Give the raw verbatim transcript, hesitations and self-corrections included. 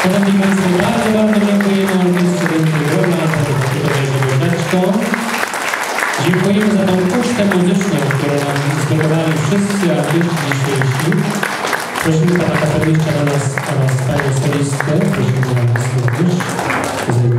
Szanowni Państwo, bardzo, bardzo dziękujemy Orkiestrze Wielkiej Wrona za tutaj żołneczką. Dziękujemy za tą ucztę muzyczną, którą nam zbudowali wszyscy artyści dzisiejsi. Prosimy Pana Kapelnicza do nas oraz Panią Solistkę. Prosimy o nas również.